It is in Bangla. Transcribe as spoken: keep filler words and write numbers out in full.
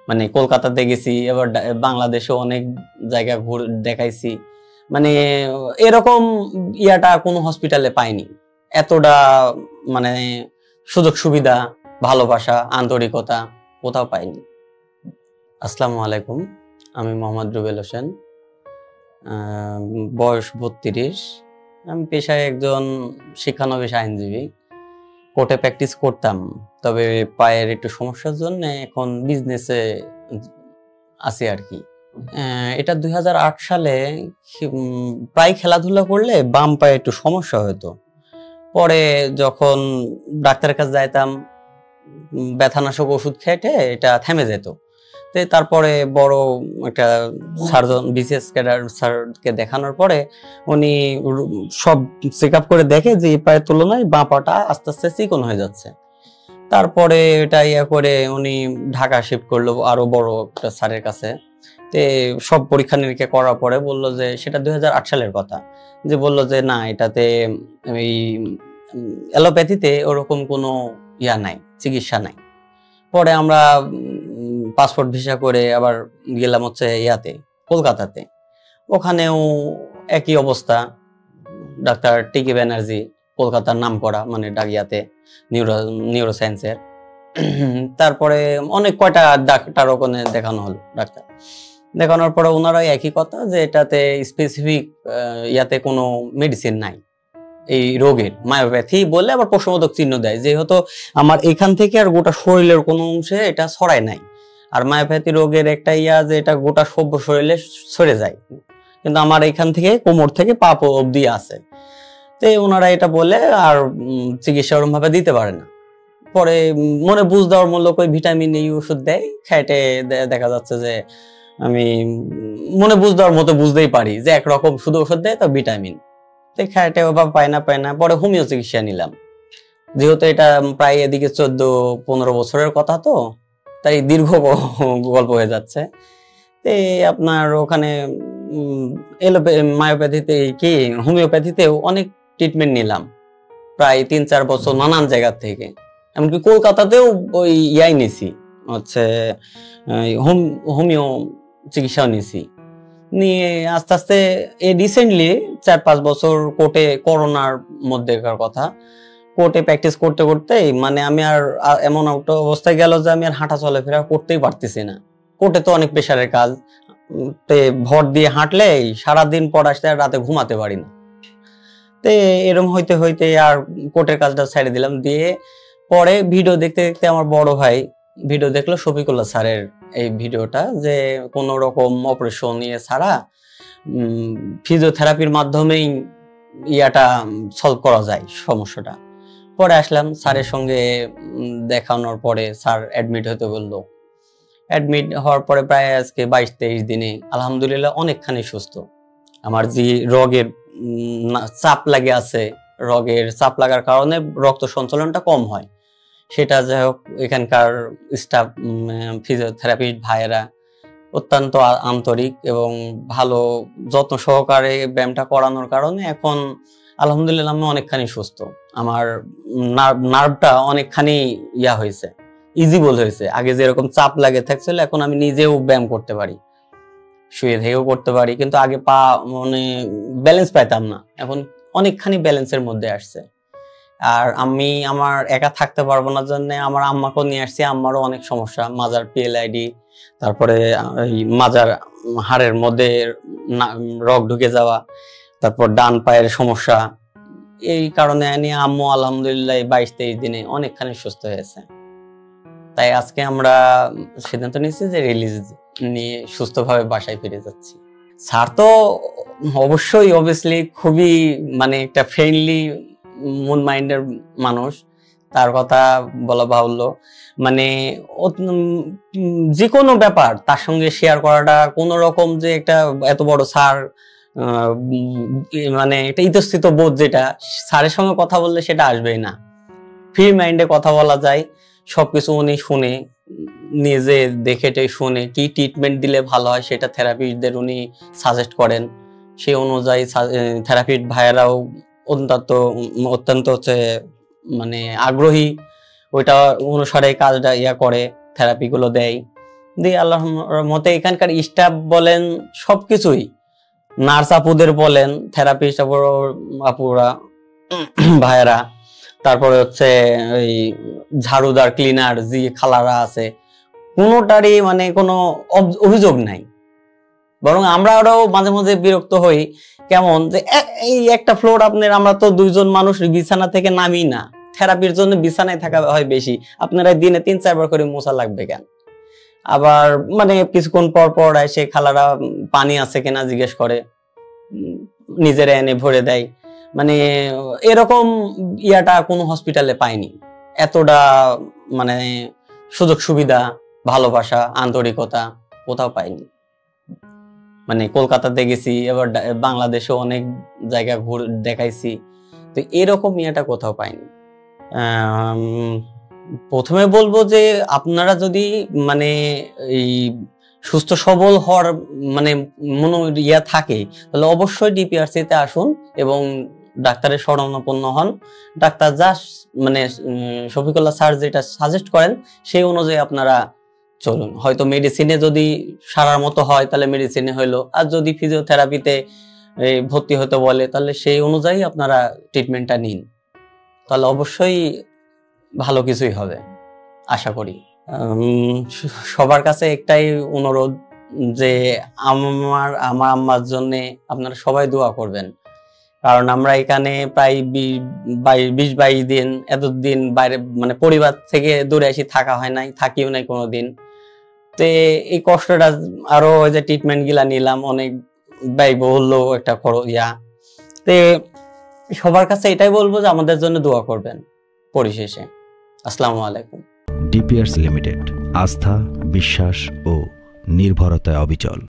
মানে কলকাতাতে গেছি, এবার বাংলাদেশে অনেক জায়গা ঘুরে দেখাইছি, মানে এরকম ইয়াটা কোনো হসপিটালে পাইনি, এতটা মানে সুযোগ সুবিধা, ভালোবাসা, আন্তরিকতা কোথাও পাইনি। আসসালামু আলাইকুম, আমি মোহাম্মদ রুবেল হোসেন, বয়স বত্রিশ। আমি পেশায় একজন শিক্ষানবিশ আইনজীবী। কোর্টে প্র্যাকটিস করতাম, তবে পায়ের একটু সমস্যার জন্য এখন বিজনেসে আছি আর কি। এটা দুই হাজার আট সালে প্রায় খেলাধুলা করলে বাম পায়ে একটু সমস্যা হতো। পরে যখন ডাক্তারের কাছে যাইতাম, ব্যথানাশক ওষুধ খেটে এটা থেমে যেত। তারপরে বড় একটা সার্জন বিসিএস ক্যাডার স্যারকে দেখানোর পরে উনি সব চেক আপ করে দেখে যে এই পায়ের তুলনায় বাঁ পাটা আস্তে আস্তে চিকন হয়ে যাচ্ছে। তারপরে এটা ইয়া করে উনি ঢাকা শিফট করলো আরো বড় একটা স্যারের কাছে। তে সব পরীক্ষা নিরীক্ষা করার পরে বললো যে, সেটা দুই হাজার আট সালের কথা, যে বললো যে না, এটাতে এই অ্যালোপ্যাথিতে ওরকম কোনো ইয়া নাই, চিকিৎসা নাই। পরে আমরা পাসপোর্ট ভিসা করে আবার গেলাম হচ্ছে ইয়াতে, কলকাতাতে। ওখানেও একই অবস্থা, ডাক্তার টিকি ব্যানার্জি, কলকাতার নাম করা, মানে ডাকিয়াতে নিউরো নিউরো সায়েন্সের। তারপরে অনেক কয়টা ডাক্তার ওখানে দেখানো হলো, ডাক্তার দেখানোর পরে ওনারাই একই কথা, যে এটাতে স্পেসিফিক ইয়াতে কোনো মেডিসিন নাই এই রোগের, মায়োপ্যাথি বলে আবার প্রশ্নবোধক চিহ্ন দেয়, যেহেতু আমার এখান থেকে আর গোটা শরীরের কোনো অংশে এটা ছড়ায় নাই। আর মায়োপ্যাথি রোগের একটা ইয়া যে এটা গোটা সভ্য শরীরে ছড়ে যায়, কিন্তু আমার এখান থেকে কোমর থেকে পা অবধি আছে। তো ওনারা এটা বলে আর চিকিৎসা ওরকম ভাবে দিতে পারে না। পরে মনে বুঝ দেওয়ার মূলক ওই ভিটামিন এই ওষুধ দেয়, খেটে দেখা যাচ্ছে যে আমি মনে বুঝ দেওয়ার মতো বুঝতেই পারি যে একরকম শুধু ওষুধ দেয়, তো ভিটামিন খেটে বা পায় না পায় না পরে হোমিও চিকিৎসা নিলাম। যেহেতু এটা প্রায় এদিকে চোদ্দ পনেরো বছরের কথা, তো তাই দীর্ঘ গল্প হয়ে যাচ্ছে। আপনার ওখানে মায়োপ্যাথিতে কি হোমিওপ্যাথিতেও অনেক ট্রিটমেন্ট নিলাম, প্রায় তিন চার বছর নানান জায়গা থেকে। এমনকি কলকাতাতেও ওই ইয়াই নিছি, হচ্ছে হোমিও চিকিৎসাও নিছি। নিয়ে আস্তে আস্তে এই রিসেন্টলি চার পাঁচ বছর কোর্টে, করোনার মধ্যেকার কথা, কোর্টে প্র্যাকটিস করতে করতে মানে আমি আর এমন একটা অবস্থায় গেল যে আমি আর হাঁটা চলাফেরা করতেই পারতেছি না। কোর্টে তো অনেক প্রেশারের কাজ, ভর দিয়ে হাঁটলে সারাদিন পর আসতে আর রাতে ঘুমাতে পারি না। তো এরকম হইতে হইতে আর কোর্টের কাজটা ছেড়ে দিলাম। দিয়ে পরে ভিডিও দেখতে দেখতে আমার বড় ভাই ভিডিও দেখলো, শফিকুল্লাহ স্যারের এই ভিডিওটা, যে কোন রকম অপারেশন ইয়ে ছাড়া ফিজিওথেরাপির মাধ্যমেই ইয়াটা সলভ করা যায় সমস্যাটা। পরে আসলাম স্যারের সঙ্গে দেখানোর পরে স্যার অ্যাডমিট হতে বললো। অ্যাডমিট হওয়ার পরে প্রায় আজকে বাইশ তেইশ দিনে আলহামদুলিল্লাহ অনেকখানি সুস্থ। আমার যে রোগের চাপ লাগে আছে, রোগের চাপ লাগার কারণে রক্ত সঞ্চালনটা কম হয়, সেটা যাই হোক এখানকার স্টাফ ফিজিওথেরাপি ভাইয়েরা অত্যন্ত আন্তরিক এবং ভালো যত্ন সহকারে ব্যায়ামটা করানোর কারণে এখন আলহামদুলিল্লাহ আমি অনেকখানি সুস্থ। আমার নার্ভটা অনেকখানি ইয়া হয়েছে, ইজিবল হয়েছে। আগে যেরকম চাপ লাগে থাকছিল, এখন আমি নিজেও ব্যায়াম করতে পারি, শুয়ে থেকেও করতে পারি। কিন্তু আগে পা মানে ব্যালেন্স পাইতাম না, এখন অনেকখানি ব্যালেন্সের মধ্যে আসছে। আর আমি আমার একা থাকতে পারবো না জন্য আমার আম্মাকেও নিয়ে আসছি। আম্মারও অনেক সমস্যা, মাজার পিএলআইডি, তারপরে মাজার হাড়ের মধ্যে রগ ঢুকে যাওয়া, তারপর ডান পায়ের সমস্যা। এই কারণে নিয়ে আম্মু আলহামদুলিল্লাহ বাইশ তেইশ দিনে অনেকখানি সুস্থ হয়েছে। তাই আজকে আমরা সিদ্ধান্ত নিচ্ছি যে রিলিজ নিয়ে সুস্থভাবে বাসায় ফিরে যাচ্ছি। স্যার তো অবশ্যই অবভিয়াসলি খুবই মানে একটা ফ্রেন্ডলি মুন মাইন্ডের মানুষ, তার কথা বলা বাহুল্য। মানে যে কোনো ব্যাপার তার সঙ্গে শেয়ার করাটা কোনো রকম যে একটা এত বড় স্যার মানে একটা ইতস্থিত বোধ, যেটা স্যারের সঙ্গে কথা বললে সেটা আসবেই না। ফ্রি মাইন্ডে কথা বলা যায়, সবকিছু উনি শুনে, নিজে দেখে শুনে কি ট্রিটমেন্ট দিলে ভালো হয় সেটা থেরাপিস্টদের উনি সাজেস্ট করেন। সেই অনুযায়ী থেরাপিস্ট ভাইয়েরাও অত্যন্ত অত্যন্ত হচ্ছে মানে আগ্রহী, ওইটা অনুসারে কাজটা ইয়া করে, থেরাপিগুলো দেয়। দিয়ে আল্লাহর রহমতে এখানকার স্টাফ বলেন সবকিছুই, নার্স আপুদের বলেন, থেরাপিস্ট আপুরা ভাইয়েরা, তারপরে হচ্ছে ওই ঝাড়ুদার ক্লিনার যে খালারা আছে, কোনোটারই মানে কোনো অভিযোগ নাই। বরং আমরা আরো মাঝে মাঝে বিরক্ত হই, কেমন যে এই একটা ফ্লোর আপনার, আমরা তো দুইজন মানুষ বিছানা থেকে নামি না, থেরাপির জন্য বিছানায় থাকা হয় বেশি, আপনারা দিনে তিন চারবার করে মোছা লাগবে কেন? আবার মানে কিছুক্ষণ পর পর এসে খালারা পানি আছে কিনা জিজ্ঞেস করে, নিজেরা এনে ভরে দেয়। মানে এরকম ইয়াটা কোনো হসপিটালে পাইনি, এতটা মানে সুযোগ সুবিধা, ভালোবাসা, আন্তরিকতা কোথাও পাইনি। মানে কলকাতাতে গেছি, এবার বাংলাদেশে অনেক জায়গা ঘুরে দেখাইছি, তো এরকম ইয়েটা কোথাও পাইনি। প্রথমে বলবো যে আপনারা যদি মানে এই সুস্থ সবল হওয়ার মানে মনো ইয়া থাকে, তাহলে অবশ্যই ডিপিআরসি তে আসুন এবং ডাক্তারের শরণাপন্ন হন। ডাক্তার যা মানে শফিকুল্লাহ স্যার যেটা সাজেস্ট করেন সেই অনুযায়ী আপনারা চলুন। হয়তো মেডিসিনে যদি সারার মতো হয় তাহলে মেডিসিনে হইলো, আর যদি ফিজিওথেরাপিতে ভর্তি হতে বলে তাহলে সেই অনুযায়ী আপনারা ট্রিটমেন্টটা নিন, তাহলে অবশ্যই ভালো কিছুই হবে আশা করি। সবার কাছে একটাই অনুরোধ যে আমার আমার আম্মার জন্য আপনারা সবাই দোয়া করবেন, কারণ আমরা এখানে প্রায় বিশ বাইশ দিন এতদিন বাইরে মানে পরিবার থেকে দূরে এসে থাকা হয় নাই, থাকিও নাই কোনোদিন। তো এই কষ্টটা আরো ওই যে ট্রিটমেন্ট গুলা নিলাম, অনেক ব্যয়বহুল একটা খরচ ইয়া। তো সবার কাছে এটাই বলবো যে আমাদের জন্য দোয়া করবেন। পরিশেষে আসসালামু আলাইকুম। ডিপিআরসি লিমিটেড, আস্থা, বিশ্বাস ও নির্ভরতায় অবিচল।